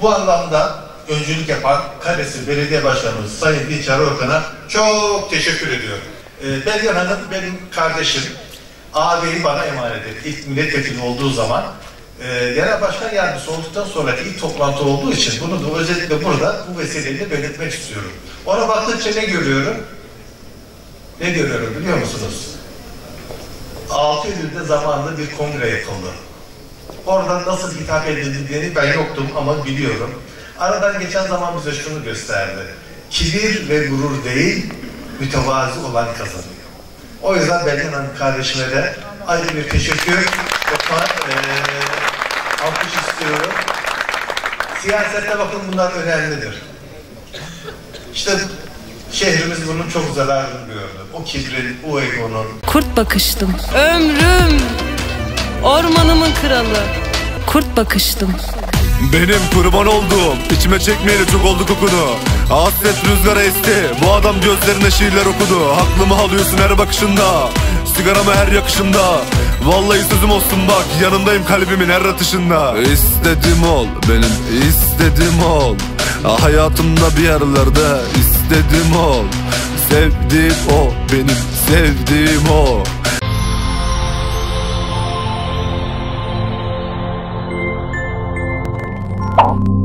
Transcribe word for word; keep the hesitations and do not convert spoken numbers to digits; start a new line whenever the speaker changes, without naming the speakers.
Bu anlamda öncülük yapan Kadesir Belediye Başkanımız Sayın İlker Orkan'a çok teşekkür ediyorum. Ee, Belyan Hanım benim kardeşim. Ağabeyi bana emanet etti. İlk milletvekili olduğu zaman e, genel başkan yardımcısı olduktan sonraki ilk toplantı olduğu için bunu da özellikle burada bu vesileyle belirtmek istiyorum. Ona baktıkça ne görüyorum? Ne görüyorum biliyor musunuz? altı Eylül'de zamanında bir kongre yapıldı. Oradan nasıl hitap edildiğini ben yoktum ama biliyorum. Aradan geçen zaman bize şunu gösterdi. Kibir ve gurur değil, mütevazi olan kazanıyor. O yüzden Belyan Hanım kardeşime de ayrı bir teşekkür yapan, e, alkış istiyorum. Siyasette bakın bunlar önemlidir. İşte şehrimiz bunun çok zararını gördü. O kibrin, o egonun.
Kurt bakıştım. Ömrüm, ormanımın kralı. Kurt bakıştım.
Benim kurban olduğum, içime çekmeyeli çok oldu kokunu. Hasret rüzgara esti, bu adam gözlerine şiirler okudu. Aklımı alıyorsun her bakışında, sigaramı her yakışında. Vallahi sözüm olsun bak, yanındayım kalbimin her atışında. İstedim ol, benim istedim ol. Hayatımda bir yerlerde istedim ol. Sevdiğim o, benim sevdiğim o.